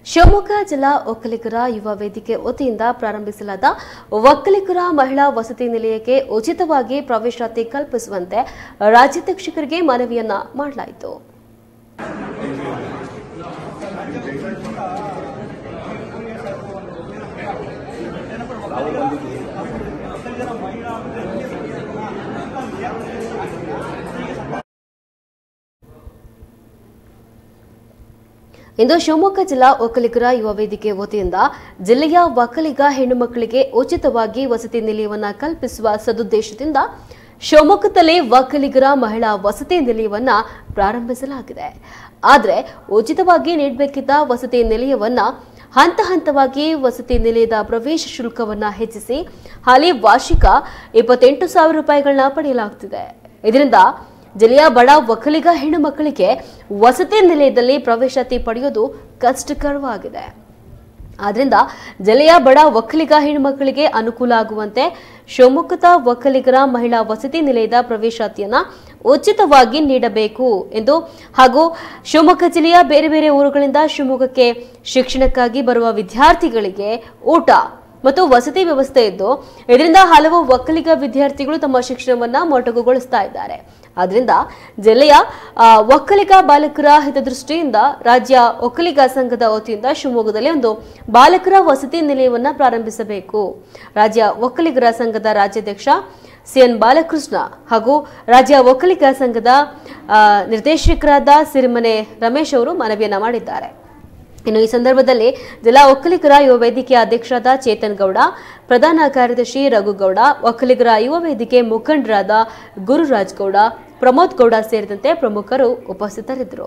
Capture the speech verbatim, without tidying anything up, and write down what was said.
ಶಿವಮೊಗ್ಗ ಜಿಲ್ಲಾ ಒಕ್ಕಲಿಗರ ಯುವ ವೇದಿಕೆ ವತಿಯಿಂದ ಪ್ರಾರಂಭಿಸಲಾದ ಒಕ್ಕಲಿಗರ ಮಹಿಳಾ ವಸತಿ ನಿಲಯಕ್ಕೆ ಉಚಿತವಾಗಿ ಪ್ರವೇಶಾತಿ ಕಲ್ಪಿಸುವಂತೆ ರಾಜ್ಯಾಧ್ಯಕ್ಷರಿಗೆ ಮನವಿಯನ್ನ ಮಾಡಲಾಯಿತು. ಇಂದು ಶಿವಮೊಗ್ಗ ಜಿಲ್ಲಾ ಒಕ್ಕಲಿಗರ ಯುವ ವೇದಿಕೆ ವತಿಯಿಂದ ಜಿಲ್ಲೆಯ ಒಕ್ಕಲಿಗ ಹೆಣ್ಣು ಮಕ್ಕಳಿಗೆ ಉಚಿತವಾಗಿ ವಸತಿ ನಿಲಯವನ್ನು ಕಲ್ಪಿಸುವ ಸದುದ್ದೇಶದಿಂದ ಶಿವಮೊಗ್ಗದಲ್ಲಿ ಒಕ್ಕಲಿಗರ ಮಹಿಳಾ ವಸತಿ ನಿಲಯವನ್ನ ಪ್ರಾರಂಭಿಸಲಾಗಿದೆ. ಆದರೆ ಉಚಿತವಾಗಿ ನೀಡಬೇಕಿದ್ದ ವಸತಿ ನಿಲಯವನ್ನ ಹಂತ ಹಂತವಾಗಿ ವಸತಿ ನಿಲಯದ ಪ್ರವೇಶ ಶುಲ್ಕವನ್ನು ಹೆಚ್ಚಿಸಿ ಹಾಲಿ ವಾರ್ಷಿಕ ಇಪ್ಪತ್ತೆಂಟು ಸಾವಿರ ರೂಪಾಯಿಗಳನ್ನ ಪಡೆಯಲಾಗುತ್ತಿದೆ. ಇದರಿಂದ ಜಿಲ್ಲೆಯ ಬಡ ಒಕ್ಕಲಿಗ ಹೆಣ್ಣು ಮಕ್ಕಳಿಗೆ ವಸತಿ ನಿಲಯದಲ್ಲಿ ಪ್ರವೇಶಾತಿ ಪಡೆಯುವುದು ಕಷ್ಟಕರವಾಗಿದೆ. ಆದ್ದರಿಂದ ಜಿಲ್ಲೆಯ ಬಡ ಒಕ್ಕಲಿಗ ಹೆಣ್ಣು ಮಕ್ಕಳಿಗೆ ಅನುಕೂಲ ಆಗುವಂತೆ ಶಿವಮೊಗ್ಗದ ಒಕ್ಕಲಿಗರ ಮಹಿಳಾ ವಸತಿ ನಿಲಯದ ಪ್ರವೇಶಾತಿಯನ್ನು ಉಚಿತವಾಗಿ ನೀಡಬೇಕು ಎಂದು ಹಾಗೂ ಶಿವಮೊಗ್ಗ ಜಿಲ್ಲೆಯ ಬೇರೆ ಬೇರೆ ಊರುಗಳಿಂದ ಶಿವಮೊಗ್ಗಕ್ಕೆ ಶಿಕ್ಷಣಕ್ಕಾಗಿ ಬರುವ ವಿದ್ಯಾರ್ಥಿಗಳಿಗೆ ಊಟ ಮತ್ತು ವಸತಿ ವ್ಯವಸ್ಥೆ ಇದ್ದು ಇದರಿಂದ ಹಲವು ಒಕ್ಕಲಿಗ ವಿದ್ಯಾರ್ಥಿಗಳು ತಮ್ಮ ಶಿಕ್ಷಣವನ್ನ ಮೊಟಕುಗೊಳಿಸ್ತಾ ಇದ್ದಾರೆ. ಆದ್ದರಿಂದ ಜಿಲ್ಲೆಯ ಒಕ್ಕಲಿಗ ಬಾಲಕರ ಹಿತದೃಷ್ಟಿಯಿಂದ ರಾಜ್ಯ ಒಕ್ಕಲಿಗ ಸಂಘದ ವತಿಯಿಂದ ಶಿವಮೊಗ್ಗದಲ್ಲಿ ಒಂದು ಬಾಲಕರ ವಸತಿ ನಿಲಯವನ್ನ ಪ್ರಾರಂಭಿಸಬೇಕು. ರಾಜ್ಯ ಒಕ್ಕಲಿಗರ ಸಂಘದ ರಾಜ್ಯಾಧ್ಯಕ್ಷ ಸಿಎನ್ ಬಾಲಕೃಷ್ಣ ಹಾಗೂ ರಾಜ್ಯ ಒಕ್ಕಲಿಗ ಸಂಘದ ನಿರ್ದೇಶಕರಾದ ಸಿರಿಮನೆ ರಮೇಶ್ ಅವರು ಮನವಿಯನ್ನ ಮಾಡಿದ್ದಾರೆ. ಇನ್ನು ಈ ಸಂದರ್ಭದಲ್ಲಿ ಜಿಲ್ಲಾ ಒಕ್ಕಲಿಗರ ಯುವ ವೇದಿಕೆಯ ಅಧ್ಯಕ್ಷರಾದ ಚೇತನ್ ಗೌಡ, ಪ್ರಧಾನ ಕಾರ್ಯದರ್ಶಿ ರಘುಗೌಡ, ಒಕ್ಕಲಿಗರ ಯುವ ವೇದಿಕೆ ಮುಖಂಡರಾದ ಗುರುರಾಜ್ ಗೌಡ, ಪ್ರಮೋದ್ ಗೌಡ ಸೇರಿದಂತೆ ಪ್ರಮುಖರು ಉಪಸ್ಥಿತರಿದ್ದರು.